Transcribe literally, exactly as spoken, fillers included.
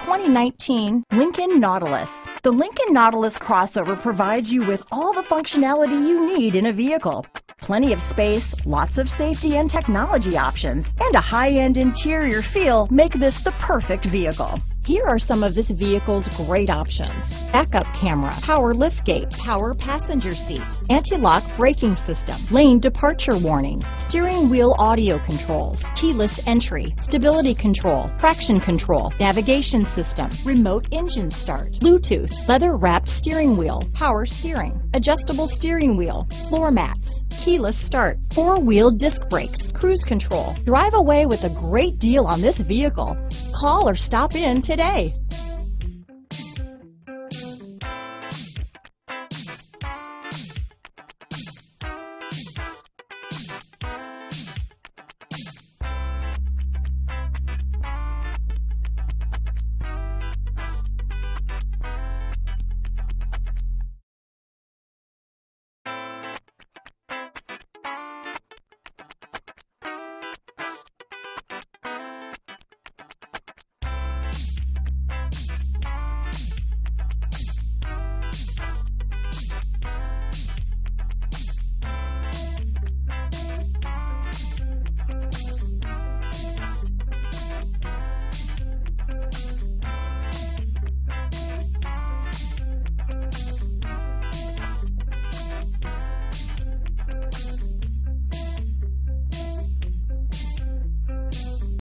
twenty nineteen Lincoln Nautilus. The Lincoln Nautilus crossover provides you with all the functionality you need in a vehicle. Plenty of space, lots of safety and technology options, and a high-end interior feel make this the perfect vehicle. Here are some of this vehicle's great options: backup camera, power liftgate, power passenger seat, anti-lock braking system, lane departure warning, steering wheel audio controls, keyless entry, stability control, traction control, navigation system, remote engine start, Bluetooth, leather-wrapped steering wheel, power steering, adjustable steering wheel, floor mats, keyless start, four-wheel disc brakes, cruise control. Drive away with a great deal on this vehicle. Call or stop in today.